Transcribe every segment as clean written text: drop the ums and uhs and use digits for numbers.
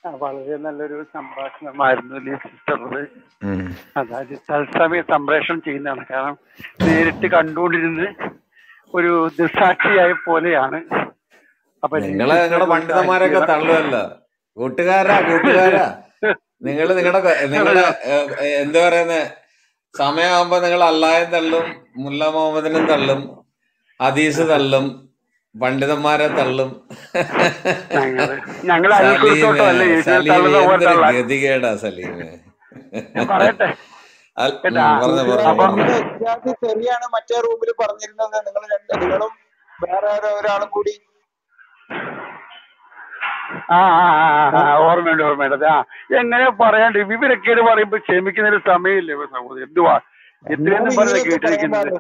വളരെ നല്ലൊരു സംഭാഷണമായിരുന്നു സിസ്റ്ററുടെ. അതായത് തത്സമയം സംപ്രേഷണം ചെയ്യുന്നതാണ്. കാരണം നേരിട്ട് കണ്ടുകൊണ്ടിരുന്ന് ഒരു ദൃസാക്ഷിയായ പോലെയാണ്. അപ്പൊ നിങ്ങളുടെ പണ്ഡിതന്മാരൊക്കെ തള്ളുമല്ല. കൂട്ടുകാരാ നിങ്ങളുടെ എന്താ പറയുന്ന സമയമാകുമ്പോ നിങ്ങൾ അല്ലാഹയും തള്ളും, മുല്ല മുഹമ്മദിനും തള്ളും, ഹദീസ് തള്ളും, പണ്ഡിതന്മാരെ തള്ളും. എന്തൊരു ഗതികേടാ സലീമേ. ശരിയാണ്. മറ്റേ റൂമിൽ പറഞ്ഞിരുന്നത് നിങ്ങളും വേറെ ഒരാളും കൂടി. ഓർമ്മയുണ്ട്. എങ്ങനെ പറയാണ്ട് വിവരക്കേട് പറയുമ്പോ ക്ഷമിക്കുന്നതിന് സമയമില്ലേ സഹോദരി? എന്തുവാ എത്രയൊന്നും പറഞ്ഞ കേട്ടിരിക്കുന്നത്?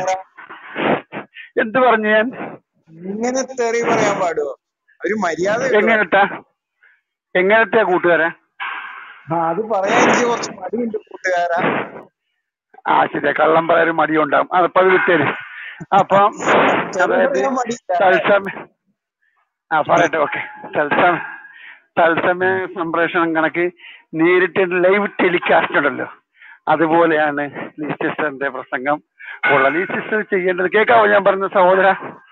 എന്ത് പറഞ്ഞു ഞാൻ? ഇങ്ങനെ തെറി പറയാൻ പാടുമോ? ഒരു മര്യാദ. എങ്ങനത്തെ കൂട്ടുകാരാ? അത് പറയാൻ എനിക്ക് കുറച്ച് മടിയുണ്ട് കൂട്ടുകാരാ. ശരിയാ, കള്ളം പറയാൻ മടിയുണ്ടാവും. അതപ്പോ അത് വിട്ടേര്. അപ്പം അതായത് പറയട്ടെ. ഓക്കെ. തത്സമയ സംപ്രേഷണം കണക്ക് നേരിട്ട് ലൈവ് ടെലികാസ്റ്റ് ഉണ്ടല്ലോ, അതുപോലെയാണ് ലീ സിസ്റ്ററിന്റെ പ്രസംഗം ഉള്ളത്. ലീ സിസ്റ്റർ ചെയ്യേണ്ടത് കേൾക്കാവോ ഞാൻ പറഞ്ഞ സഹോദര?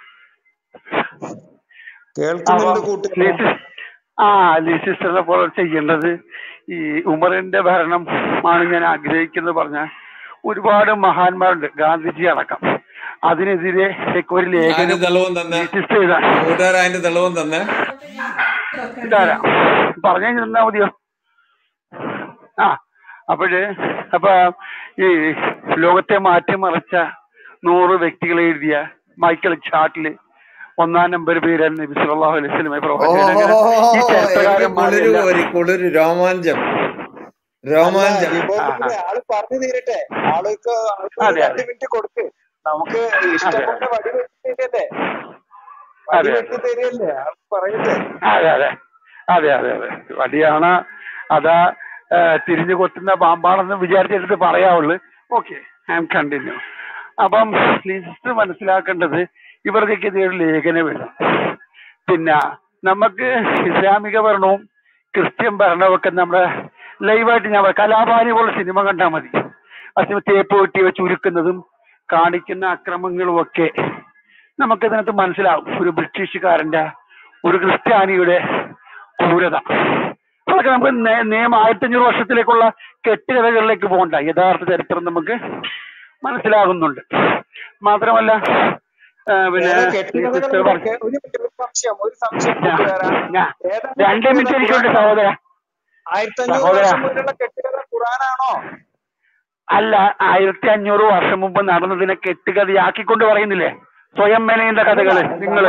ലീ സിസ്റ്ററിനെ പോലെ ചെയ്യേണ്ടത് ഈ ഉമറിന്റെ ഭരണം ആണ് ഞാൻ ആഗ്രഹിക്കുന്നത് പറഞ്ഞാൽ ഒരുപാട് മഹാന്മാരുണ്ട്, ഗാന്ധിജി അടക്കം. അതിനെതിരെ ഒരു ലേഖനം പറഞ്ഞു തന്നാ മതിയോ? അപ്പൊ ഈ ലോകത്തെ മാറ്റിമറിച്ച 100 വ്യക്തികളെ എഴുതിയ മൈക്കൽ ചാർട്ടില് 1-ാം നമ്പർ പേരാണ് നബി സല്ലല്ലാഹു അലൈഹി വസല്ലം പ്രവാചകൻ. ആള് പറഞ്ഞു തീരട്ടെ. ആൾക്ക് 2 മിനിറ്റ് കൊടുക്ക്. നമുക്ക് ഇഷ്ടപ്പെട്ട വടി വെട്ടി തരികയല്ലേ ആൾക്ക് പറയട്ടെ. അതെ. വടിയാണ് അതാ തിരിഞ്ഞു കൊത്തുന്ന പാമ്പാണെന്ന് വിചാരിച്ചെടുത്ത് പറയാവുള്ളൂ. Okay, I am continue. അപ്പം സിസ്റ്റർ മനസ്സിലാക്കേണ്ടത് ഇവർക്കൊക്കെ ഒരു ലേഖനം എഴുതാം. പിന്നെ നമുക്ക് ഇസ്ലാമിക ഭരണവും ക്രിസ്ത്യൻ ഭരണവും ഒക്കെ നമ്മുടെ ലൈവായിട്ട് ഞാൻ കലാപാനി പോലെ സിനിമ കണ്ടാൽ മതി. അതിന് തേപ്പ് വെട്ടി വെച്ച് ഉരുക്കുന്നതും കാണിക്കുന്ന അക്രമങ്ങളും ഒക്കെ നമുക്കിതിനകത്ത് മനസ്സിലാവും. ഒരു ബ്രിട്ടീഷുകാരന്റെ, ഒരു ക്രിസ്ത്യാനിയുടെ ക്രൂരത. അതൊക്കെ നമുക്ക് 1500 വർഷത്തിലേക്കുള്ള കെട്ടുകഥകളിലേക്ക് പോകണ്ട, യഥാർത്ഥ ചരിത്രം നമുക്ക് മനസ്സിലാകുന്നുണ്ട്. മാത്രമല്ല പിന്നെ 2 മിനിറ്റ് എനിക്കുണ്ട് സഹോദര. 1500 വർഷം മുന്നുള്ള കെട്ടുകഥ ഖുർആനാണോ? അല്ല, 1500 വർഷം മുമ്പ് നടന്നതിനെ കെട്ടുകഥയാക്കിക്കൊണ്ട് പറയുന്നില്ലേ സ്വയം മെനയുന്ന കഥകള് നിങ്ങള്.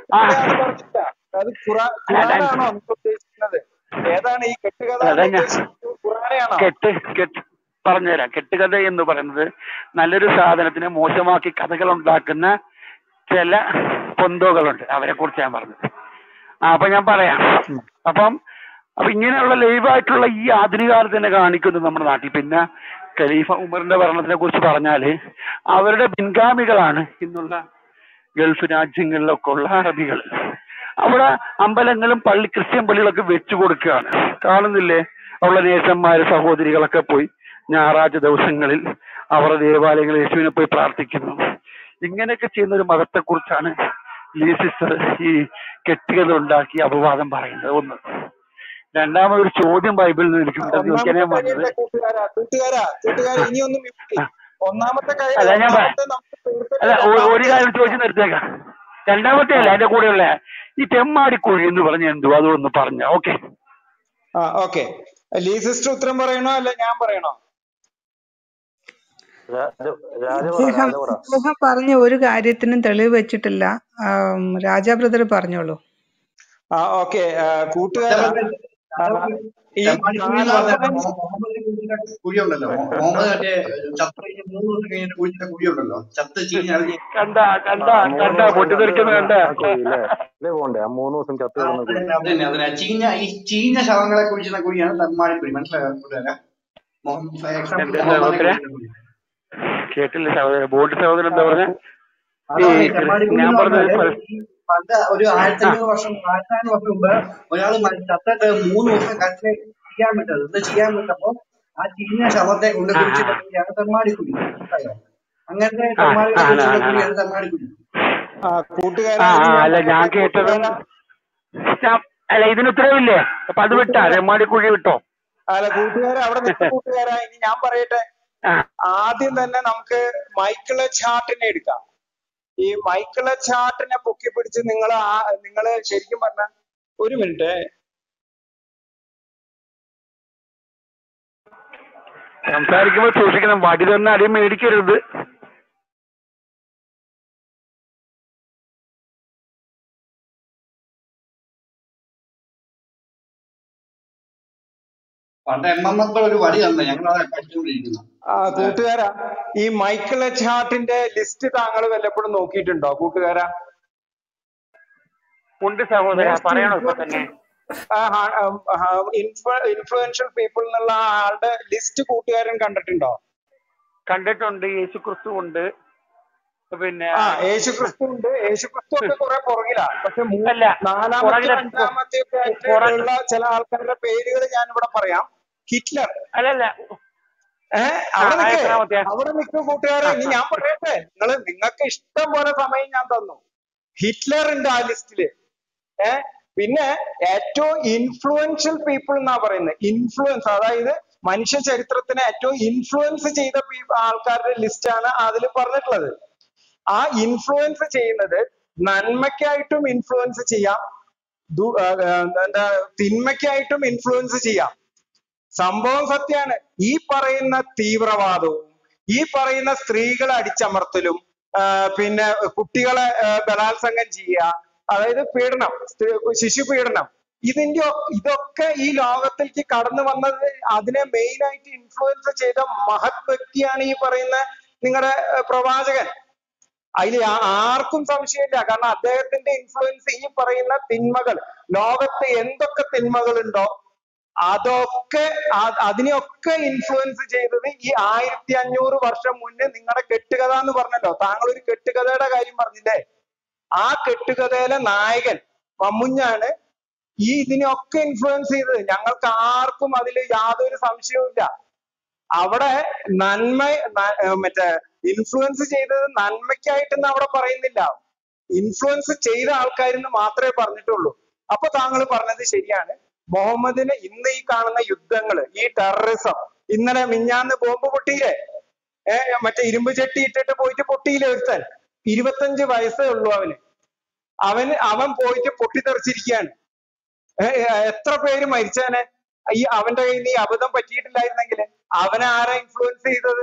പറഞ്ഞുതരാം. കെട്ടുകഥ എന്ന് പറയുന്നത് നല്ലൊരു സാധനത്തിനെ മോശമാക്കി കഥകൾ ഉണ്ടാക്കുന്ന ചില പൊന്തോകളുണ്ട്, അവരെ കുറിച്ച് ഞാൻ പറഞ്ഞത്. അപ്പൊ ഞാൻ പറയാം. അപ്പൊ ഇങ്ങനെയുള്ള ലൈവായിട്ടുള്ള ഈ ആധുനിക കാലത്ത് തന്നെ കാണിക്കുന്നത് നമ്മുടെ നാട്ടിൽ. പിന്നെ ഖലീഫ ഉമറിന്റെ ഭരണത്തിനെ കുറിച്ച് പറഞ്ഞാല് അവരുടെ പിൻഗാമികളാണ് ഇന്നുള്ള ഗൾഫ് രാജ്യങ്ങളിലൊക്കെ ഉള്ള അറബികൾ. അവിടെ അമ്പലങ്ങളും ക്രിസ്ത്യൻ പള്ളികളൊക്കെ വെച്ചു കൊടുക്കുകയാണ്. കാണുന്നില്ലേ? അവരുടെ നേഴ്സന്മാര് സഹോദരികളൊക്കെ പോയി ഞായറാഴ്ച ദിവസങ്ങളിൽ അവരുടെ ദേവാലയങ്ങളിൽ യേശുവിനെ പോയി പ്രാർത്ഥിക്കുന്നു. ഇങ്ങനെയൊക്കെ ചെയ്യുന്ന ഒരു മതത്തെ കുറിച്ചാണ് ലീ സിസ്റ്റർ ഈ കെട്ടുകഥ ഉണ്ടാക്കി അപവാദം പറയുന്നത്. ഒന്ന്. രണ്ടാമതൊരു ചോദ്യം ബൈബിളിൽ നിന്ന് എനിക്ക് ചോദിക്കാനേ വന്നത്. ഒരു കാര്യം ചോദിച്ചു നിർത്തിയേക്കാം. രണ്ടാമത്തെ അല്ല, അതിന്റെ കൂടെയുള്ള ഈ തെമ്മാടിക്കുഴി എന്ന് പറഞ്ഞ എന്തുവാ, അതൊന്ന് പറഞ്ഞ. ഓക്കെ. ലീ സിസ്റ്റർ ഉത്തരം പറയണോ അല്ല ഞാൻ പറയണോ? അദ്ദേഹം പറഞ്ഞ ഒരു കാര്യത്തിനും തെളിവ് വെച്ചിട്ടില്ല. രാജാ ബ്രദർ പറഞ്ഞോളൂ. ഓക്കെ. കൂട്ടുകാരാ, ഈ കുഴിയുണ്ടല്ലോ, മുഹമ്മദ് ചത്ത് 3 ദിവസം കഴിഞ്ഞിട്ട് കുഴിച്ചിട്ട കുഴിയുണ്ടല്ലോ, ചത്ത് ചീഞ്ഞ ചീഞ്ഞ ശവങ്ങളെ കുഴിച്ചിട്ട കുഴിയാണ് തെമ്മാടിക്കുഴി. മനസ്സിലായോ കൂട്ടുകാരാ? കേട്ടില്ല സഹോദരൻ. ബോട്ട് സഹോദരൻ എന്താ പറഞ്ഞ? ഞാൻ പറഞ്ഞത് പണ്ട് ഒരു ആ 1500 വർഷം മുമ്പ് ഒരാൾ ചത്തിട്ട് 3 ദിവസം കട്ടില് ചെയ്യാൻ വിട്ടത്. ഇത് ചെയ്യാൻ വിട്ടപ്പോ ആ ചീഞ്ഞ ശവത്തെ കൊണ്ട് ആ കുഴിച്ചിട്ട കുഴിയാണ് തെമ്മാടിക്കുഴി. മനസ്സിലായോ? അങ്ങനത്തെ ആ തെമ്മാടികളെ ആണ് കുഴിച്ചിട്ട ആണ് ആണ് കുഴിയാണ് തെമ്മാടിക്കുഴി. കൂട്ടുകാരാ, ആ ഇനി ഞാൻ അല്ല ഞാൻ പറയട്ടെ കേട്ടതും കൂട്ടുകാരാ. അല്ല ഇതിന് ഉത്തരവില്ലേ? അപ്പൊ അത് വിട്ടാ കൂട്ടുകാരാ ചെമ്മാടി കുഴി വിട്ടോ? അല്ല കൂട്ടുകാരാ, അവിടെ നിൽക്കും കൂട്ടുകാരാ. ഇനി ഞാൻ പറയട്ടെ. ആ ആദ്യം തന്നെ നമുക്ക് മൈക്കിൾ എച്ച് ഹാർട്ടിനെ എടുക്കാം. ഈ മൈക്കിൾ എച്ച് ഹാർട്ടിനെ പൊക്കി പിടിച്ച് നിങ്ങള് ശരിക്കും പറഞ്ഞ ഒരു മിനിറ്റ്. സംസാരിക്കുമ്പോൾ സൂക്ഷിക്കണം, വടി തന്നെ അടിയും മേടിക്കരുത്. പണ്ട് MM ഒരു വടി തന്നെ ഞങ്ങൾ അത് പഠിച്ചുകൊണ്ടിരിക്കുന്നു. കൂട്ടുകാരാ, ഈ മൈക്കിൾ എച്ച് ഹാർട്ടിന്റെ ലിസ്റ്റ് താങ്കൾ വല്ലപ്പോഴും നോക്കിയിട്ടുണ്ടോ കൂട്ടുകാരാ? ഉണ്ട് സഹോദര, മോസ്റ്റ് പറയണോ ഇപ്പൊ തന്നെ? ഇൻഫ്ലുവൻഷ്യൽ പീപ്പിൾ എന്നുള്ള ആളുടെ ലിസ്റ്റ് കൂട്ടുകാരൻ കണ്ടിട്ടുണ്ടോ? കണ്ടിട്ടുണ്ട്. യേശുക്രിസ്തു ഉണ്ട്, പിന്നെ യേശുക്രിസ്തു ഉണ്ട്. യേശുക്രിസ്തു ഒക്കെ കുറെ പുറകിലാ. പക്ഷെ അല്ല 4-മത്തെ പുറകിലെ 5-മത്തെ ഒക്കെ ആയിട്ടുള്ള ചില ആൾക്കാരുടെ പേരുകൾ ഞാൻ ഇവിടെ പറയാം. ഹിറ്റ്ലർ. അല്ലല്ല അവിടെ നിൽക്കും കൂട്ടുകാരെ. ഇനി ഞാൻ പറയട്ടെ, നിങ്ങൾക്ക് ഇഷ്ടം പോലെ സമയം ഞാൻ തന്നു. ഹിറ്റ്ലർ ഉണ്ട് ആ ലിസ്റ്റില്. പിന്നെ ഏറ്റവും ഇൻഫ്ലുവൻഷ്യൽ പീപ്പിൾ എന്നാ പറയുന്നത്. ഇൻഫ്ലുവൻസ്, അതായത് മനുഷ്യ ചരിത്രത്തിനെ ഏറ്റവും ഇൻഫ്ലുവൻസ് ചെയ്ത ആൾക്കാരുടെ ലിസ്റ്റാണ് അതിൽ പറഞ്ഞിട്ടുള്ളത്. ആ ഇൻഫ്ലുവൻസ് ചെയ്യുന്നത് നന്മയ്ക്കായിട്ടും ഇൻഫ്ലുവൻസ് ചെയ്യാം, തിന്മയ്ക്കായിട്ടും ഇൻഫ്ലുവൻസ് ചെയ്യാം. സംഭവം സത്യമാണ്. ഈ പറയുന്ന തീവ്രവാദവും ഈ പറയുന്ന സ്ത്രീകളെ അടിച്ചമർത്തലും പിന്നെ കുട്ടികളെ ബലാത്സംഗം ചെയ്യുക, അതായത് പീഡനം, ശിശു പീഡനം, ഇതൊക്കെ ഈ ലോകത്തിലേക്ക് കടന്നു വന്നത് അതിനെ മെയിൻ ആയിട്ട് ഇൻഫ്ലുവൻസ് ചെയ്ത മഹത് വ്യക്തിയാണ് ഈ പറയുന്ന നിങ്ങളുടെ പ്രവാചകൻ. അതിൽ ആർക്കും സംശയമില്ല. കാരണം അദ്ദേഹത്തിന്റെ ഇൻഫ്ലുവൻസ് ഈ പറയുന്ന തിന്മകൾ, ലോകത്ത് എന്തൊക്കെ തിന്മകളുണ്ടോ അതിനെയൊക്കെ ഇൻഫ്ലുവൻസ് ചെയ്തത് ഈ 1500 വർഷം മുന്നേ നിങ്ങളുടെ കെട്ടുകഥ എന്ന് പറഞ്ഞല്ലോ. താങ്കൾ ഒരു കെട്ടുകഥയുടെ കാര്യം പറഞ്ഞില്ലേ? ആ കെട്ടുകഥയിലെ നായകൻ മമ്മുഞ്ഞാണ് ഇതിനെയൊക്കെ ഇൻഫ്ലുവൻസ് ചെയ്തത്. ഞങ്ങൾക്ക് ആർക്കും അതിൽ യാതൊരു സംശയവുമില്ല. അവിടെ ഇൻഫ്ലുവൻസ് ചെയ്തത് നന്മയ്ക്കായിട്ടെന്ന് അവിടെ പറയുന്നില്ല. ഇൻഫ്ലുവൻസ് ചെയ്ത ആൾക്കാരെന്ന് മാത്രമേ പറഞ്ഞിട്ടുള്ളൂ. അപ്പൊ താങ്കൾ പറഞ്ഞത് ശരിയാണ്. മുഹമ്മദിന് ഇന്ന് ഈ കാണുന്ന യുദ്ധങ്ങള്, ഈ ടെററിസം, ഇന്നലെ മിഞ്ഞാന്ന് ബോംബ് പൊട്ടിയില്ലേ? ഇരുമ്പ് ചട്ടി ഇട്ടിട്ട് പോയിട്ട് പൊട്ടിയില്ലേ ഒരുത്തൻ? 25 വയസ്സേ ഉള്ളൂ അവൻ പോയിട്ട് പൊട്ടിത്തെറിച്ചിരിക്കുകയാണ്. എത്ര പേര് മരിച്ചേനെ അവന്റെ കയ്യിൽ നിന്ന് ഈ അബദ്ധം പറ്റിയിട്ടില്ലായിരുന്നെങ്കിൽ? അവനെ ആരാ ഇൻഫ്ലുവൻസ് ചെയ്തത്?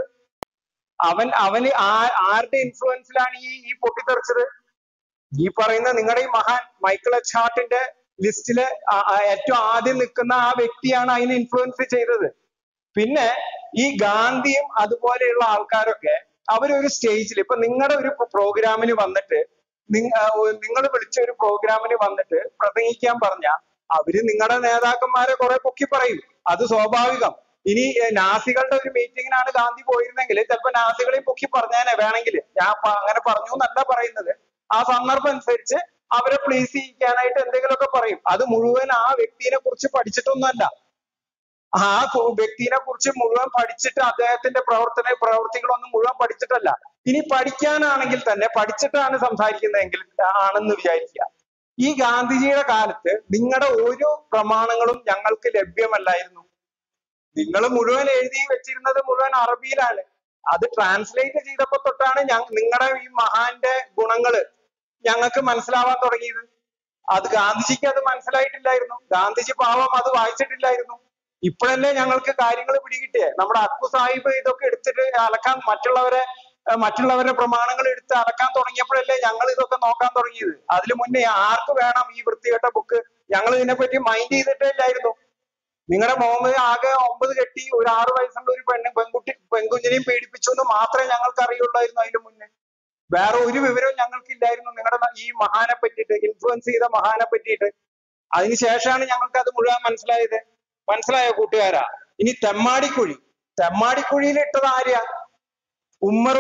അവന് ആരുടെ ഇൻഫ്ലുവൻസിലാണ് ഈ പൊട്ടിത്തെറിച്ചത്? ഈ പറയുന്ന നിങ്ങളുടെ ഈ മഹാൻ മൈക്കിൾ എച്ച് ഹാർട്ടിന്റെ ലിസ്റ്റില് ഏറ്റവും ആദ്യം നിൽക്കുന്ന ആ വ്യക്തിയാണ് അതിനെ ഇൻഫ്ലുവൻസ് ചെയ്തത്. പിന്നെ ഈ ഗാന്ധിയും അതുപോലെയുള്ള ആൾക്കാരൊക്കെ അവരൊരു സ്റ്റേജിൽ, ഇപ്പൊ നിങ്ങളുടെ ഒരു പ്രോഗ്രാമിന് വന്നിട്ട് നിങ്ങൾ വിളിച്ച ഒരു പ്രോഗ്രാമിന് വന്നിട്ട് പ്രസംഗിക്കാൻ പറഞ്ഞ അവര് നിങ്ങളുടെ നേതാക്കന്മാരെ കുറെ പൊക്കി പറയും. അത് സ്വാഭാവികം. ഇനി നാസികളുടെ ഒരു മീറ്റിങ്ങിനാണ് ഗാന്ധി പോയിരുന്നെങ്കിൽ ചിലപ്പോ നാസികളെയും പൊക്കി പറഞ്ഞേനെ വേണമെങ്കിൽ. ഞാൻ അങ്ങനെ പറഞ്ഞു എന്നല്ല പറയുന്നത്. ആ സന്ദർഭം അനുസരിച്ച് അവരെ പ്ലീസ് ചെയ്യിക്കാനായിട്ട് എന്തെങ്കിലുമൊക്കെ പറയും. അത് മുഴുവൻ ആ വ്യക്തിനെ കുറിച്ച് പഠിച്ചിട്ടൊന്നുമല്ല. ആ വ്യക്തിനെ കുറിച്ച് മുഴുവൻ പഠിച്ചിട്ട് അദ്ദേഹത്തിന്റെ പ്രവർത്തികളൊന്നും മുഴുവൻ പഠിച്ചിട്ടല്ല. ഇനി പഠിക്കാനാണെങ്കിൽ തന്നെ പഠിച്ചിട്ടാണ് സംസാരിക്കുന്നതെങ്കിൽ ആണെന്ന് വിചാരിക്കുക. ഈ ഗാന്ധിജിയുടെ കാലത്ത് നിങ്ങളുടെ ഒരു പ്രമാണങ്ങളും ഞങ്ങൾക്ക് ലഭ്യമല്ലായിരുന്നു. നിങ്ങൾ മുഴുവൻ എഴുതി വെച്ചിരുന്നത് മുഴുവൻ അറബിയിലാണ്. അത് ട്രാൻസ്ലേറ്റ് ചെയ്തപ്പോ തൊട്ടാണ് നിങ്ങളുടെ ഈ മഹാന്റെ ഗുണങ്ങള് ഞങ്ങൾക്ക് മനസ്സിലാവാൻ തുടങ്ങിയത്. അത് ഗാന്ധിജിക്ക് അത് മനസ്സിലായിട്ടില്ലായിരുന്നു. ഗാന്ധിജി പാവം അത് വായിച്ചിട്ടില്ലായിരുന്നു. ഇപ്പോഴല്ലേ ഞങ്ങൾക്ക് കാര്യങ്ങൾ പിടികിട്ടിയേ. നമ്മുടെ അക്കു സാഹിബ് ഇതൊക്കെ എടുത്തിട്ട് അലക്കാൻ മറ്റുള്ളവരുടെ പ്രമാണങ്ങൾ എടുത്ത് അലക്കാൻ തുടങ്ങിയപ്പോഴല്ലേ ഞങ്ങൾ ഇതൊക്കെ നോക്കാൻ തുടങ്ങിയത്. അതിനു മുന്നേ ആർക്ക് വേണം ഈ വൃത്തികെട്ട ബുക്ക്? ഞങ്ങൾ ഇതിനെപ്പറ്റി മൈൻഡ് ചെയ്തിട്ടേ ഇല്ലായിരുന്നു. നിങ്ങളുടെ മുഹമ്മദ് ആകെ 9 കെട്ടി ഒരു 6 വയസ്സുള്ള ഒരു പെൺകുഞ്ഞിനെയും പീഡിപ്പിച്ചു എന്ന് മാത്രമേ ഞങ്ങൾക്ക് അറിയുള്ളായിരുന്നു. അതിന് മുന്നേ വേറെ ഒരു വിവരവും ഞങ്ങൾക്കില്ലായിരുന്നു നിങ്ങളുടെ ഈ മഹാനെ പറ്റിയിട്ട്, ഇൻഫ്ലുവൻസ് ചെയ്ത മഹാനെ പറ്റിയിട്ട്. അതിനുശേഷമാണ് ഞങ്ങൾക്ക് അത് മുഴുവൻ മനസ്സിലായത്. മനസ്സിലായോ കൂട്ടുകാരാ? ഇനി തെമ്മാടിക്കുഴിയിൽ ഇട്ടത് ആര്യാ? ഉമ്മറും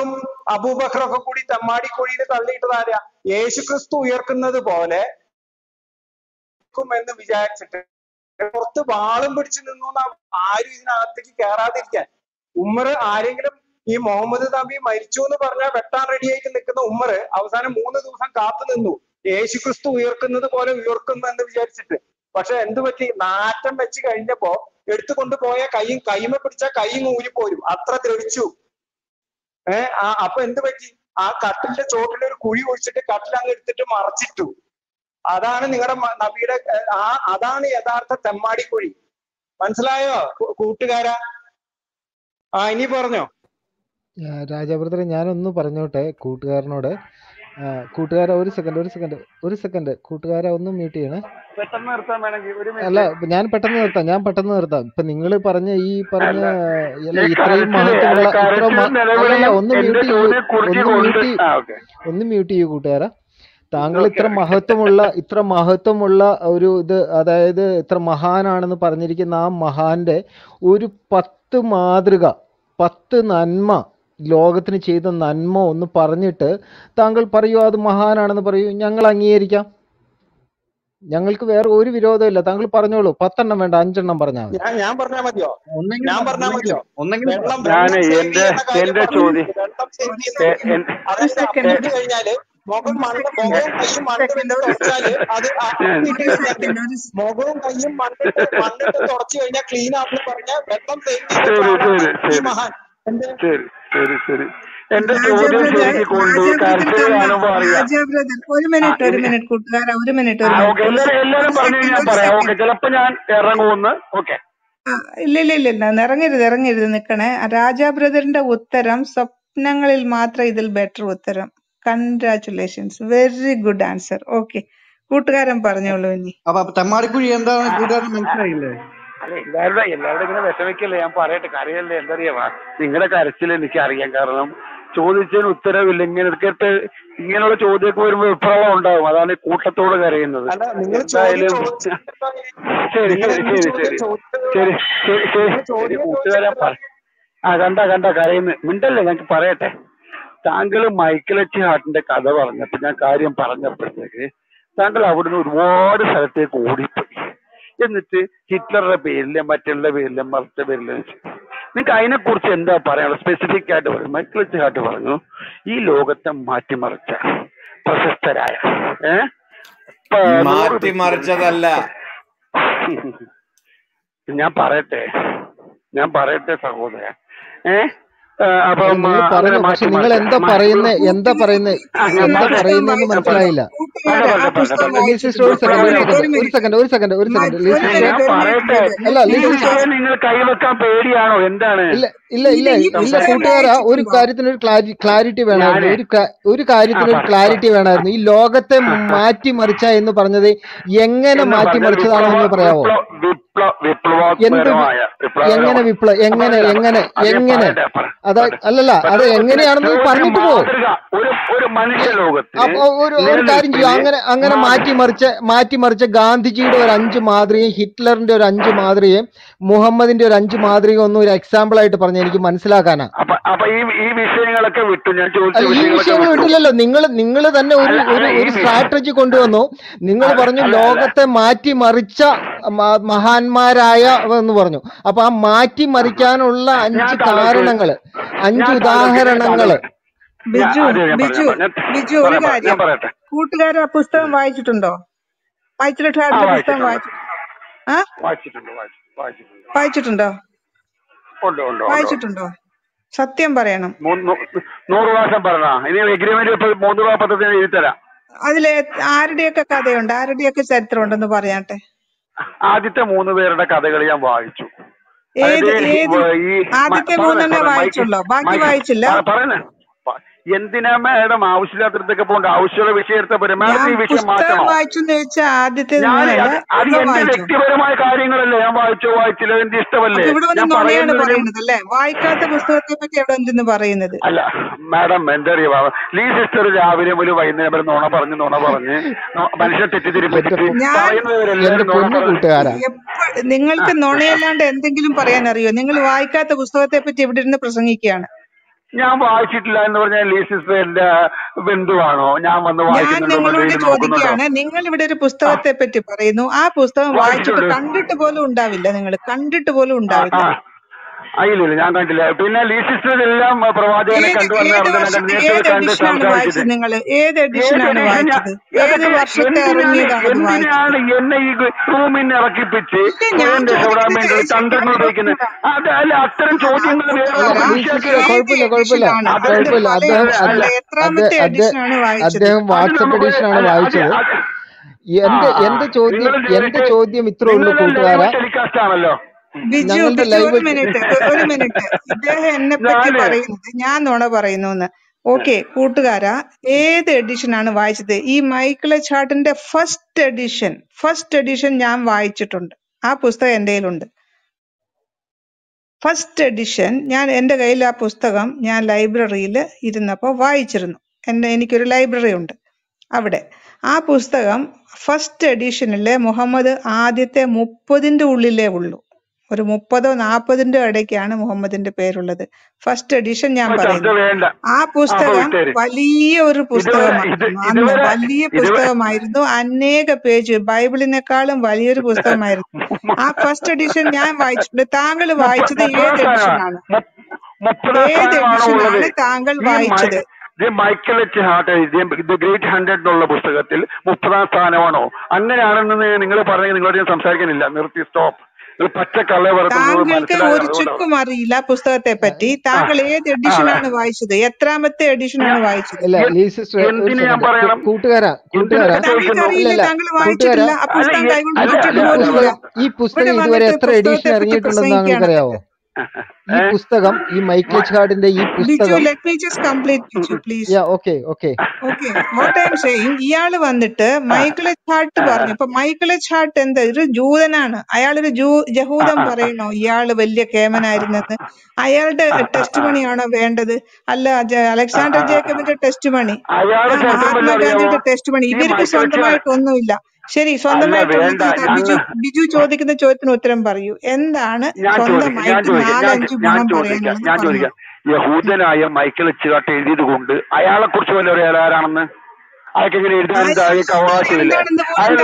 അബൂബക്കറൊക്കെ കൂടി തെമ്മാടിക്കുഴിയിൽ തള്ളിയിട്ടതാരാ? യേശുക്രിസ്തു ഉയർക്കുന്നത് പോലെ എന്ന് വിചാരിച്ചിട്ട് പുറത്ത് വാളും പിടിച്ചു നിന്നു. ആരും ഇതിനകത്തേക്ക് കയറാതിരിക്കാൻ. ഉമ്മർ ആരെങ്കിലും ഈ മുഹമ്മദ് നബി മരിച്ചു എന്ന് പറഞ്ഞാൽ വെട്ടാൻ റെഡിയായിട്ട് നിൽക്കുന്ന ഉമ്മർ അവസാനം 3 ദിവസം കാത്തു നിന്നു, യേശുക്രിസ്തു ഉയർക്കുന്നത് പോലെ ഉയർക്കുന്നു എന്ന് വിചാരിച്ചിട്ട്. പക്ഷെ എന്ത് പറ്റി? നാറ്റം വെച്ച് കഴിഞ്ഞപ്പോ എടുത്തുകൊണ്ട് പോയ കൈമ പിടിച്ച കൈ ഊരിപ്പോരും, അത്ര ദ്രവിച്ചു. അപ്പൊ എന്ത് പറ്റി? ആ കട്ടിലിന്റെ ചോട്ടിൽ ഒരു കുഴി ഒഴിച്ചിട്ട് കട്ടിലങ്ങ് എടുത്തിട്ട് മറച്ചിട്ടു. അതാണ് നിങ്ങളുടെ നബിയുടെ അതാണ് യഥാർത്ഥ തെമ്മാടിക്കുഴി. മനസ്സിലായോ കൂട്ടുകാരാ? ഇനി പറഞ്ഞോ രാജാബ്രദറെ. ഞാനൊന്ന് പറഞ്ഞോട്ടെ കൂട്ടുകാരനോട്. കൂട്ടുകാര ഒരു സെക്കൻഡ് കൂട്ടുകാരെ ഒന്ന് മ്യൂട്ട് ചെയ്യണേ. അല്ല, ഞാൻ പെട്ടെന്ന് നിർത്താം. ഇപ്പൊ നിങ്ങൾ പറഞ്ഞ ഇത്രയും മഹത്വമുള്ള ഒന്ന് മ്യൂട്ട് ചെയ്യൂ കൂട്ടുകാരാ. താങ്കൾ ഇത്ര മഹത്വമുള്ള ഒരു ഇത്, അതായത് ഇത്ര മഹാനാണെന്ന് പറഞ്ഞിരിക്കുന്ന ആ മഹാന്റെ ഒരു 10 മാതൃക, 10 നന്മ, ലോകത്തിന് ചെയ്ത നന്മ ഒന്ന് പറഞ്ഞിട്ട് താങ്കൾ പറയൂ അത് മഹാനാണെന്ന് പറയൂ, ഞങ്ങൾ അംഗീകരിക്കാം. ഞങ്ങൾക്ക് വേറെ ഒരു വിരോധമില്ല. താങ്കൾ പറഞ്ഞോളൂ. 10 എണ്ണം വേണ്ട, 5 എണ്ണം പറഞ്ഞാൽ മതി. ഞാൻ പറഞ്ഞാൽ മതിയോ? കഴിഞ്ഞാല് മുഖവും കയ്യും മണ്ണിട്ട് തുടച്ചാല് അത് മുഖവും കയ്യും മണ്ണിട്ട് തുടച്ചു കഴിഞ്ഞാൽ ക്ലീൻ ആണെന്ന് പറഞ്ഞ വെള്ളം ഈ മഹാൻ. ഒരു മിനിറ്റ് കൂട്ടുകാരാ, ഒരു മിനിറ്റ്. ഇല്ല, ഇറങ്ങരുത്, നിക്കണേ. രാജാ ബ്രദറിന്റെ ഉത്തരം സ്വപ്നങ്ങളിൽ മാത്രം ഇതിൽ ബെറ്റർ ഉത്തരം. Congratulations, very good answer. Okay, കൂട്ടുകാരൻ പറഞ്ഞോളൂ. ഇനി തെമ്മാടിക്കുഴി എന്താണ് കൂട്ടുകാരൻ മനസ്സിലായില്ലേ? എല്ലാവരുടെ ഇങ്ങനെ വിഷമിക്കല്ലേ, ഞാൻ പറയട്ടെ. കരയല്ലേ, എന്തറിയാവാ നിങ്ങളുടെ കരച്ചിൽ എനിക്ക് അറിയാം. കാരണം ചോദിച്ചതിന് ഉത്തരവില്ല. ഇങ്ങനെയുള്ള ചോദ്യമൊക്കെ വരുമ്പോൾ വിപ്ലവം ഉണ്ടാവും. അതാണ് ഈ കൂട്ടത്തോട് കരയുന്നത്. എന്തായാലും ശരി കൂട്ടുകാരൻ കണ്ട കരയുന്നു. മിണ്ടല്ലേ, ഞങ്ങൾക്ക് പറയട്ടെ. താങ്കൾ മൈക്കിളച്ചി ഹാർട്ടിന്റെ കഥ പറഞ്ഞപ്പോ ഞാൻ കാര്യം പറഞ്ഞപ്പോഴത്തേക്ക് താങ്കൾ അവിടുന്ന് ഒരുപാട് സ്ഥലത്തേക്ക് ഓടിപ്പോയി. എന്നിട്ട് ഹിറ്റ്ലറുടെ പേരില്, മറ്റുള്ള പേരില്, മറിച്ച പേരില് നിങ്ങൾക്ക് അതിനെക്കുറിച്ച് എന്താ പറയാനുള്ളത്? സ്പെസിഫിക് ആയിട്ട് പറയും. മൈക്കിളച്ചി ഹാർട്ട് പറഞ്ഞു ഈ ലോകത്തെ മാറ്റിമറിച്ച പ്രശസ്തരായ മാറ്റിമറിച്ചതല്ല. ഞാൻ പറയട്ടെ സഹോദര. പക്ഷെ നിങ്ങൾ എന്താ പറയുന്നതെന്ന് മനസ്സിലായില്ല. നിങ്ങൾ കൈവെക്കാൻ പേടിയാണോ? എന്താണ്? ഇല്ല കൂട്ടുകാരാ, ഒരു കാര്യത്തിനൊരു ക്ലാരിറ്റി വേണമായിരുന്നു. ഈ ലോകത്തെ മാറ്റിമറിച്ച എന്ന് പറഞ്ഞത് എങ്ങനെ മാറ്റിമറിച്ചതാണെന്ന് പറയാമോ? എങ്ങനെ അല്ലല്ല, അത് എങ്ങനെയാണെന്ന് പറഞ്ഞിട്ട് പോകും. ഒരു കാര്യം ചെയ്യും. അങ്ങനെ മാറ്റിമറിച്ച ഗാന്ധിജിയുടെ ഒരു 5 മാതൃകയും ഹിറ്റ്ലറിന്റെ ഒരു 5 മാതൃകയും മുഹമ്മദിന്റെ ഒരു 5 മാതൃകയും ഒന്നും ഒരു എക്സാമ്പിൾ ആയിട്ട് പറഞ്ഞ എനിക്ക് മനസ്സിലാക്കാനാ. ഈ വിഷയങ്ങളൊക്കെ വിട്ടില്ലല്ലോ. നിങ്ങൾ തന്നെ ഒരു സ്ട്രാറ്റജി കൊണ്ടുവന്നു. നിങ്ങൾ പറഞ്ഞു ലോകത്തെ മാറ്റിമറിച്ച മഹാന്മാരായ എന്ന് പറഞ്ഞു. അപ്പൊ ആ മാറ്റിമറിക്കാനുള്ള 5 കാരണങ്ങള്, 5 ഉദാഹരണങ്ങള്. ബിജു ഒരു കാര്യം, കൂട്ടുകാരെ ആ പുസ്തകം വായിച്ചിട്ടുണ്ടോ? പുസ്തകം വായിച്ചിട്ടുണ്ടോ? സത്യം പറയണം. 100 പ്രാവശ്യം പറഞ്ഞ അതിലെ ആരുടെയൊക്കെ കഥയുണ്ട്, ആരുടെയൊക്കെ ചരിത്രം ഉണ്ടെന്ന് പറയാട്ടെ. ആദ്യത്തെ 3 പേരുടെ കഥകൾ ഞാൻ വായിച്ചു. ആദ്യത്തെ 3 വായിച്ചുള്ളോ? ബാക്കി വായിച്ചില്ല? എന്തിനാ മാഡം ആവശ്യമില്ലാത്തടത്തൊക്കെ പോകണ്ട? ആവശ്യമുള്ള വിഷയം എടുത്ത പോലെ മാഡം ഈ വിഷയം മാറ്റണം. അത് എന്റെ വ്യക്തിപരമായ കാര്യങ്ങളല്ലേ. ഞാൻ വായിച്ചില്ല, എന്റെ ഇഷ്ടമല്ലേ. വായിക്കാത്ത പുസ്തകത്തെ പറ്റി എവിടെ എന്തെന്ന് പറയുന്നത്? അല്ല മാഡം, എന്താ അറിയാ, ലീ സിസ്റ്റർ രാവിലെ മുതൽ വൈകുന്നേരം നുണ പറഞ്ഞ് മനുഷ്യനെ തെറ്റിദ്ധരിപ്പിച്ചിട്ട് നിങ്ങൾക്ക് നുണയല്ലാണ്ട് എന്തെങ്കിലും പറയാൻ അറിയോ? നിങ്ങൾ വായിക്കാത്ത പുസ്തകത്തെ പറ്റി ഇവിടെ ഇരുന്ന് പ്രസംഗിക്കുകയാണ്. ഞാൻ വായിച്ചിട്ടില്ല എന്ന് പറഞ്ഞാൽ ലീസിസ് എന്റെ ബന്ധുവാണോ? ഞാൻ വന്ന് ഞാൻ വായിക്കുന്നുണ്ടോ നിങ്ങളോട് ഡെയിലി നോക്കുന്നുണ്ടോ? ചോദിക്കുകയാണ്, നിങ്ങൾ ഇവിടെ ഒരു പുസ്തകത്തെ പറ്റി പറയുന്നു, ആ പുസ്തകം വായിച്ചിട്ട് വായിച്ചിട്ടുണ്ട്. കണ്ടിട്ട് പോലും ഉണ്ടാവില്ല, നിങ്ങൾ കണ്ടിട്ട് പോലും ആ ഉണ്ടാവില്ല. ഇല്ലില്ല, ഞാൻ കണ്ടില്ല. പിന്നെ ലീസിസ്റ്റർ എല്ലാം പ്രവാചകനെ ഏത് കണ്ടു വന്ന് ഏത് നടന്ന വർഷത്തെ നേരിട്ട് ഏത് കണ്ട് എഡിഷനാണ് സംസാരിച്ചത്. വായിച്ചത് നിങ്ങൾ? ഏത് ഏത് എഡിഷനാണ് എഡിഷൻ? വായിച്ചത്? ഏത് അതൊക്കെ വർഷത്തെ ഇറങ്ങിയതാണത് വായിച്ചത്? എന്തിനാണ് എന്നെ ഈ റൂമിൽ ഇറക്കിപ്പിച്ച് ഇല്ല, ഞാൻ സ്വയം രക്ഷപ്പെടാൻ വേണ്ടി ചോദിക്കുന്നത് തന്ത്രങ്ങൾ ഉപയോഗിക്കുന്നത്? അത് അല്ല, അത്തരം ചോദ്യങ്ങൾ വേറെ അല്ല നമുക്ക് ലീസിസ്റ്റർ വിഷയാക്കിയാലോ? കുഴപ്പമില്ല കുഴപ്പമില്ല എഡിഷനാണ് അത്? കുഴപ്പമില്ല. പല അദ്ദേഹം അല്ല എത്രാമത്തെ എഡിഷനാണ് വായിച്ചത്? അദ്ദേഹം അത് വാട്സപ്പ് നമുക്ക് എഡിഷനാണ് അല്ല അത് വായിച്ചത്. എന്റെ ചോദ്യം ഇത്രേ ഉള്ളൂ നിങ്ങളെല്ലാം കൂട്ടുകാരാ. ലൈവ് ടെലികാസ്റ്റ് ആണല്ലോ. ബിജു ഞങ്ങളുടെ ബിജു ലൈവ് ഒരു മിനിറ്റ്. ഇദ്ദേഹം എന്നെ പറ്റി ഞാന് പറയുന്നത് ഞാൻ നുണ പറയുന്നു എന്ന്. ഓക്കെ കൂട്ടുകാരാ, ഏത് എഡിഷനാണ് വായിച്ചത്? ഈ മൈക്കിൾ ചാട്ടിന്റെ ഫസ്റ്റ് എഡിഷൻ ഞാൻ വായിച്ചിട്ടുണ്ട്. ആ പുസ്തകം എന്റെ കയ്യിലുണ്ട്. ഫസ്റ്റ് എഡിഷൻ എന്റെ കയ്യിൽ ആ പുസ്തകം ഞാൻ ലൈബ്രറിയിൽ ഇരുന്നപ്പോൾ വായിച്ചിരുന്നു. എനിക്കൊരു ലൈബ്രറി ഉണ്ട് അവിടെ. ആ പുസ്തകം ഫസ്റ്റ് എഡിഷനിലെ മുഹമ്മദ് ആദ്യത്തെ 30ന്റെ ഉള്ളിലേ ഉള്ളൂ. ഒരു 30ഓ 40ന്റെ ഇടയ്ക്കാണ് മുഹമ്മദിന്റെ പേരുള്ളത്. ഫസ്റ്റ് എഡിഷൻ ഞാൻ ചർച്ച പറയുന്നു. വേണ്ട. ആ പുസ്തകം വിട്ടേര്. വലിയ ഒരു പുസ്തകമായിരുന്നു. അന്ന് ഇതുവരെ വലിയ പുസ്തകമായിരുന്നു. അനേക പേജ്, ബൈബിളിനേക്കാളും വലിയൊരു പുസ്തകമായിരുന്നു. ആ ഫസ്റ്റ് എഡിഷൻ ഞാൻ വായിച്ചിട്ടുണ്ട്. താങ്കൾ വായിച്ചത് ഏത് എഡിഷനാണ്? 30 ഏത് സ്ഥാനമാണ് ഉള്ളത്. എഡിഷനാണ് താങ്കൾ വായിച്ചത്? മൈക്കൽ എച്ച് ഹാർട്ട് എഴുതിയ ദ ഗ്രേറ്റ് 100 എന്നുള്ള പുസ്തകത്തിൽ 30 സ്ഥാനമാണോ? അങ്ങനെയാണെന്ന് നിങ്ങൾ പറഞ്ഞെങ്കിൽ നിങ്ങളോട് ഞാൻ സംസാരിക്കാനില്ല. നിർത്തി, സ്റ്റോപ്പ്. നിങ്ങൾ പച്ചക്കള്ള പറയുന്നത് താങ്കൾക്ക് ഒരു മനസ്സിലാകും. ചുക്കും അറിയില്ല പുസ്തകത്തെ പറ്റി. താങ്കൾ ഏത് എഡിഷനാണ് വായിച്ചത്? എത്രാമത്തെ എഡിഷനാണ് വായിച്ചത്? ഇല്ല ലീസിസ്റ്റർ ഒരു എന്തിന് ഞാൻ സെക്കൻഡ്. പറയണം? കൂട്ടുകാരാ താങ്കൾക്ക് ചോദിക്കുന്നു. അറിയില്ല, ഇല്ല താങ്കൾ കൂട്ടുകാരാ, വായിച്ചിട്ടില്ല, ആ പുസ്തകം കൈകൊണ്ട് തൊട്ടിട്ട് പോലുമില്ല. ഈ പുസ്തകം ഇവിടെ ഇതുവരെ വന്നിട്ട് എത്ര എഡിഷൻ പുസ്തകത്തെ പറ്റി ഇറങ്ങിയിട്ടുണ്ടെന്ന് താങ്കൾക്ക് അറിയാവോ? ഈ പുസ്തകം, ഈ മൈക്കിൾ ചാർഡിന്റെ ഈ ബിജു, പുസ്തകം. Let me just complete Biju please. Okay what I am saying, ഇയാള് വന്നിട്ട് മൈക്കിൾ ചാർട്ട് പറഞ്ഞു. അപ്പൊ മൈക്കിൾ ചാർട്ട് എന്താ, ഒരു ജൂതനാണ്. അയാളൊരു യഹൂദൻ പറയണോ ഇയാള് വലിയ കേമനായിരുന്നെന്ന്? അയാളുടെ ടെസ്റ്റ് മണിയാണോ വേണ്ടത്? അല്ല അലക്സാണ്ടർ ജേക്കബിന്റെ ടെസ്റ്റ് മണി, മഹാത്മാഗാന്ധിയുടെ ടെസ്റ്റ് മണി. ഇവർക്ക് സ്വന്തമായിട്ടൊന്നുമില്ല. ശരി, സ്വന്തമായിട്ട് ബിജു ചോദിക്കുന്ന ചോദ്യത്തിന് ഉത്തരം പറയൂ. എന്താണ് സ്വന്തമായിട്ട് 4-5 ഗുണം പറയാനുള്ളത് പറഞ്ഞു. യഹൂദനായ മൈക്കിൾ എച്ചുകാട്ട് എഴുതിയത് കൊണ്ട് അയാളെ കുറിച്ച് വല്ല ആരാണെന്ന് അയാൾക്ക് എങ്ങനെ എഴുതാൻ അവകാശമില്ല. അയാൾ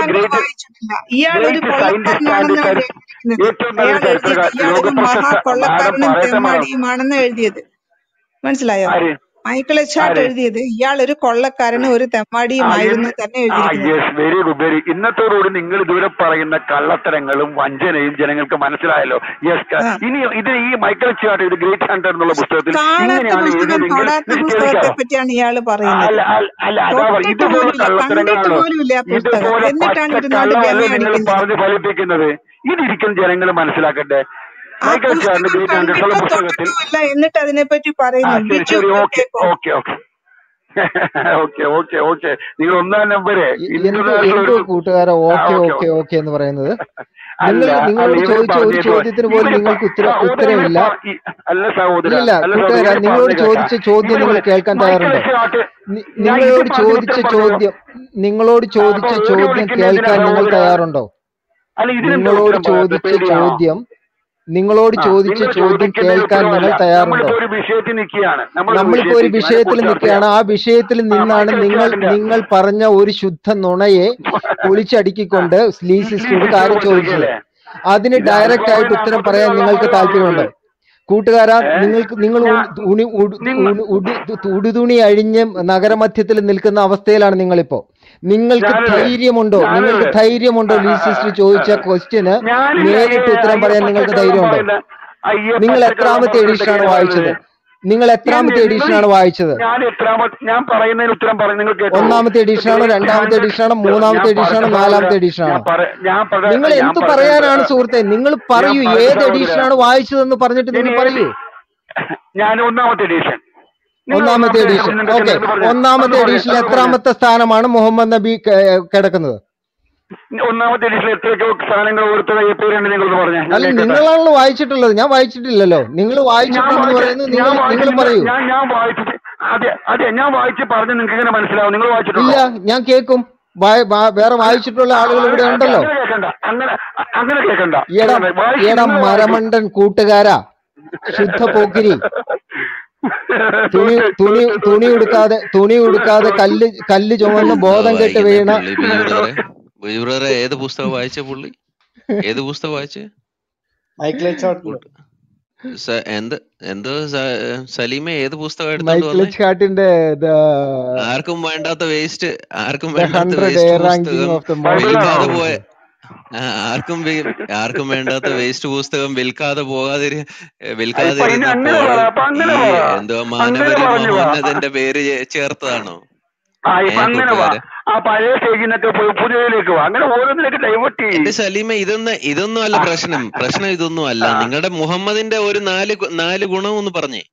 ഇയാളൊരു കൊള്ളക്കാരനാണെന്ന് ഏറ്റവും നല്ല ചരിത്രകാരൻ, മഹാകൊള്ളക്കാരനും തെമ്മാടിയുമാണെന്ന് എഴുതിയത്. മനസ്സിലായോ? മൈക്കിൾ എച്ചാട്ട് എഴുതിയത് ഇയാളൊരു കൊള്ളക്കാരനും ഒരു തെമ്മാടിയുമായിരുന്നു തന്നെ എഴുതിയിരിക്കുന്നത്. Very good, very. ഇന്നത്തോടുകൂടി നിങ്ങൾ ഇതുവരെ പറയുന്ന കള്ളത്തരങ്ങളും വഞ്ചനയും ജനങ്ങൾക്ക് മനസ്സിലായല്ലോ. യെസ്. ഇനി ഇത് ഈ മൈക്കിൾ എച്ചാട്ട് ഇത് ഗ്രേറ്റ് 100 എന്നുള്ള പുസ്തകത്തിൽ പുസ്തകത്തെ പറ്റിയാണ് ഇയാള് പറയുന്നത്. ഇതുപോലെ കള്ളത്തരങ്ങളാണോ, ഇതുപോലെ പച്ചക്കള്ളമല്ലോ നിങ്ങൾ പറഞ്ഞ് ഫലിപ്പിക്കുന്നത്? ഇതിരിക്കും ജനങ്ങൾ മനസ്സിലാക്കട്ടെ. മൈക്കിൾ ചാർഡ് ഗ്രേറ്റ് 100 എന്നുള്ള പുസ്തകത്തിൽ എന്നിട്ട് അതിനെപ്പറ്റി പറയുന്നു. ശരി, ഓക്കെ. നിങ്ങൾ 1-ാം നമ്പര് എന്തോ കൂട്ടുകാരെ ഓക്കെ എന്ന് പറയുന്നത്? നിങ്ങളോട് ചോദിച്ച ഒരു ചോദ്യത്തിന് പോലും നിങ്ങൾക്ക് ഉത്തരവില്ല. അല്ല സഹോദര, ഇല്ല കൂട്ടുകാരാ, നിങ്ങളോട് ചോദിച്ച ചോദ്യം നിങ്ങൾ കേൾക്കാൻ തയ്യാറുണ്ടോ? നിങ്ങളോട് ചോദിച്ച ചോദ്യം കേൾക്കാൻ നിങ്ങൾ തയ്യാറുണ്ടോ? നിങ്ങളോട് ചോദിച്ച ചോദ്യം കേൾക്കാൻ നിങ്ങൾ തയ്യാറുണ്ടോ? നമ്മളിപ്പോ ഒരു വിഷയത്തിൽ നിൽക്കുകയാണ്. ആ വിഷയത്തിൽ നിന്നാണ് നിങ്ങൾ പറഞ്ഞ ഒരു ശുദ്ധ നുണയെ പൊളിച്ചടുക്കിക്കൊണ്ട് ലീസിസ്റ്റോട് കാര്യം ചോദിച്ചത്. അതിന് ഡയറക്റ്റ് ആയിട്ട് ഉത്തരം പറയാൻ നിങ്ങൾക്ക് താല്പര്യമുണ്ടോ? കൂട്ടുകാരാ, നിങ്ങൾ ഉടുതുണി അഴിഞ്ഞ് നഗരമധ്യത്തിൽ നിൽക്കുന്ന അവസ്ഥയിലാണ് നിങ്ങളിപ്പോ. നിങ്ങൾക്ക് ധൈര്യമുണ്ടോ ലീസിസ്റ്റ് ചോദിച്ച ക്വസ്റ്റ്യന് നേരിട്ട് ഉത്തരം പറയാൻ നിങ്ങൾക്ക് ധൈര്യമുണ്ടോ? നിങ്ങൾ എത്രാമത്തെ എഡിഷനാണ് വായിച്ചത്? ഞാൻ പറയുന്നതിന് ഉത്തരം പറഞ്ഞു. 1-ാമത്തെ എഡിഷനാണോ, 2-ാമത്തെ എഡിഷനാണോ, 3-ാമത്തെ എഡിഷനാണോ, 4-ാമത്തെ എഡിഷനാണോ? നിങ്ങൾ എന്ത് പറയാനാണ് സുഹൃത്തെ? നിങ്ങൾ പറയൂ, ഏത് എഡിഷനാണ് വായിച്ചതെന്ന് പറഞ്ഞിട്ട് നിങ്ങൾ പറയൂ. ഞാൻ 1-ാമത്തെ എഡിഷൻ. 1-ാമത്തെ എഡിഷൻ. ഓക്കെ, 1-ാമത്തെ എഡിഷനിൽ എത്രാമത്തെ സ്ഥാനമാണ് മുഹമ്മദ് നബി കിടക്കുന്നത്? 1-ാമത്തെ എഡിഷനിൽ എത്രയൊക്കെ സ്ഥാനങ്ങൾ ഓരോരുത്തർ പേരുണ്ട് നിങ്ങൾക്ക് പറഞ്ഞാൽ? അല്ല, നിങ്ങളാണല്ലോ വായിച്ചിട്ടുള്ളത്, ഞാൻ വായിച്ചിട്ടില്ലല്ലോ. നിങ്ങൾ വായിച്ചിട്ടുണ്ടെന്ന് പറയുന്നു, നിങ്ങൾ പറയൂ. അതെ, ഞാൻ വായിച്ച് പറഞ്ഞു. നിങ്ങൾക്ക് എങ്ങനെ മനസ്സിലാവും? നിങ്ങൾ വായിച്ചിട്ടില്ല? ഞാൻ കേൾക്കും. വേറെ വായിച്ചിട്ടുള്ള ആളുകൾ ഇവിടെ ഉണ്ടല്ലോ. അങ്ങനെ കേൾക്കണ്ട. ഈട മരമണ്ടൻ കൂട്ടുകാരാ, ശുദ്ധ പോക്കിരി. തുണി ഉടുക്കാതെ കല്ല് ചുമന്ന് ബോധം കെട്ട് വീണ ബിജു ബ്രദറെ ഏത് പുസ്തകം വായിച്ച പുള്ളി? ഏത് പുസ്തകം വായിച്ചേ? എന്തോ സലീമ ഏത് പുസ്തകം എടുത്തോണ്ട് വന്നേ? ആർക്കും വേണ്ടാത്ത വേസ്റ്റ് പുസ്തകം വിൽക്കാതെ പോയ ആർക്കും വേണ്ടാത്ത വേസ്റ്റ് പുസ്തകം വിൽക്കാതിരുന്നപ്പോൾ ഈ എന്തോ മാനവരിൽ മഹോന്നതന്റെ പേര് ചേർത്തതാണോ? എന്റെ സലീമ ഇതൊന്നും അല്ല പ്രശ്നം ഇതൊന്നും അല്ല. നിങ്ങളുടെ മുഹമ്മദിന്റെ ഒരു നാല് ഗുണം ഒന്ന് പറഞ്ഞേ.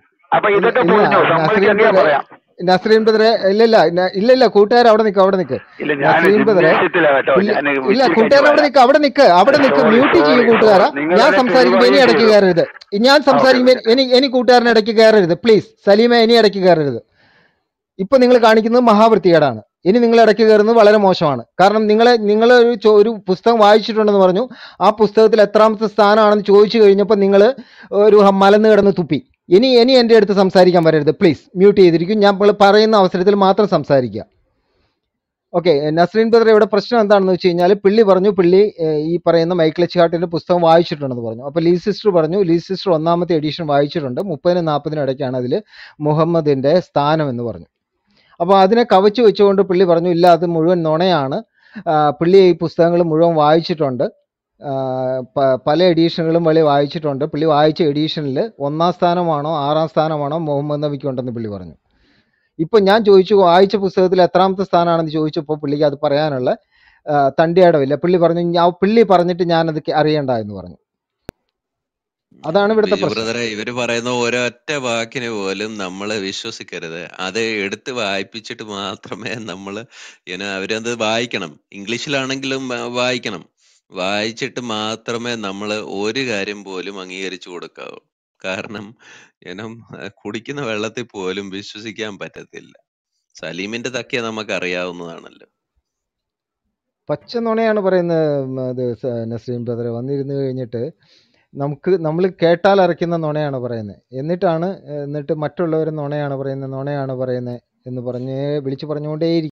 നസ്രീൻ ബദറെ ഇല്ല കൂട്ടുകാർ അവിടെ നിക്ക് നസ്രീൻ ബദറെ ഇല്ല കൂട്ടുകാർ അവിടെ നിക്ക് മ്യൂട്ട് ചെയ്യും കൂട്ടുകാരാ. ഞാൻ സംസാരിക്കുമ്പോ ഇനി ഇടയ്ക്ക് കയറരുത്. ഇനി കൂട്ടുകാരനെ ഇടയ്ക്ക് കയറരുത് പ്ലീസ്. സലീമ ഇനി ഇടയ്ക്ക് കയറരുത്. ഇപ്പൊ നിങ്ങൾ കാണിക്കുന്നത് മഹാവൃത്തികേടാണ്. ഇനി നിങ്ങൾ ഇടയ്ക്ക് കയറുന്നത് വളരെ മോശമാണ്. കാരണം നിങ്ങൾ ഒരു പുസ്തകം വായിച്ചിട്ടുണ്ടെന്ന് പറഞ്ഞു. ആ പുസ്തകത്തിൽ എത്രാമത്തെ സ്ഥാനമാണെന്ന് ചോദിച്ചു കഴിഞ്ഞപ്പോൾ നിങ്ങൾ ഒരു മലന്ന് കിടന്ന് തുപ്പി. ഇനി എൻ്റെ അടുത്ത് സംസാരിക്കാൻ വരരുത് പ്ലീസ്. മ്യൂട്ട് ചെയ്തിരിക്കും. ഞാൻ പറയുന്ന അവസരത്തിൽ മാത്രം സംസാരിക്കുക. ഓക്കെ. നസ്രീൻ ബദർ ഇവിടെ പ്രശ്നം എന്താണെന്ന് വെച്ച് കഴിഞ്ഞാൽ പുള്ളി ഈ പറയുന്ന മൈക്കിൾ എച്ച് ഹാർട്ടിന്റെ പുസ്തകം വായിച്ചിട്ടുണ്ടെന്ന് പറഞ്ഞു. അപ്പോൾ ലീ സിസ്റ്റർ പറഞ്ഞു ലീ സിസ്റ്റർ 1ാമത്തെ എഡിഷൻ വായിച്ചിട്ടുണ്ട്. 30-40 ഇടയ്ക്കാണ് അതിൽ മുഹമ്മദിന്റെ സ്ഥാനം എന്ന് പറഞ്ഞു. അപ്പോൾ അതിനെ കവച്ചു വെച്ചുകൊണ്ട് പുള്ളി പറഞ്ഞു ഇല്ല അത് മുഴുവൻ നുണയാണ്. പുള്ളി ഈ പുസ്തകങ്ങൾ മുഴുവൻ വായിച്ചിട്ടുണ്ട്. പല എഡീഷനുകളും പുള്ളി വായിച്ചിട്ടുണ്ട്. പുള്ളി വായിച്ച എഡീഷനിൽ 1ാം സ്ഥാനമാണോ 6ാം സ്ഥാനമാണോ മുഹമ്മദ് നബിക്ക് ഉണ്ടെന്ന് പുള്ളി പറഞ്ഞു. ഇപ്പം ഞാൻ ചോദിച്ചു വായിച്ച പുസ്തകത്തിൽ എത്രാമത്തെ സ്ഥാനമാണെന്ന് ചോദിച്ചപ്പോൾ പുള്ളിക്ക് അത് പറയാനുള്ള തണ്ടിയാടമില്ല. പുള്ളി പറഞ്ഞിട്ട് ഞാനത് അറിയണ്ട എന്ന് പറഞ്ഞു. അതാണ് ഇവിടുത്തെ ബ്രദറെ. ഇവര് പറയുന്ന ഒരൊറ്റ വാക്കിന് പോലും നമ്മൾ വിശ്വസിക്കരുത്. അത് എടുത്ത് വായിപ്പിച്ചിട്ട് മാത്രമേ അവരത് വായിക്കണം. ഇംഗ്ലീഷിലാണെങ്കിലും വായിക്കണം. വായിച്ചിട്ട് മാത്രമേ നമ്മൾ ഒരു കാര്യം പോലും അംഗീകരിച്ചു കൊടുക്കാവൂ. കാരണം കുടിക്കുന്ന വെള്ളത്തിൽ പോലും വിശ്വസിക്കാൻ പറ്റത്തില്ല. സലീമിന്റെ തക്കിയ നമുക്ക് അറിയാവുന്നതാണല്ലോ. പച്ച നുണയാണ് പറയുന്നത് നസ്രീൻ ബ്രദറെ. വന്നിരുന്നു കഴിഞ്ഞിട്ട് നമ്മൾ കേട്ടാൽ അരയ്ക്കുന്ന നുണയാണ് പറയുന്നത്. എന്നിട്ട് മറ്റുള്ളവർ നുണയാണ് പറയുന്നത് എന്ന് വിളിച്ചു പറഞ്ഞുകൊണ്ടേയിരിക്കും.